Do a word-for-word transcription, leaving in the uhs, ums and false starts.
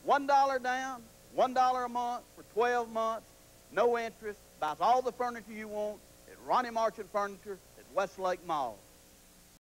One dollar down, one dollar a month for twelve months, no interest, buys all the furniture you want at Ronnie Marchant Furniture at Westlake Mall.